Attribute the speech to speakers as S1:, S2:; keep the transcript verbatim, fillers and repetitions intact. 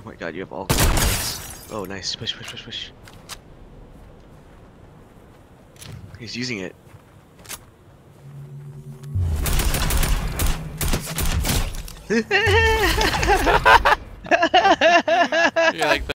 S1: Oh my god, you have all guns. Oh, nice. Push, push, push, push. He's using it.
S2: You're like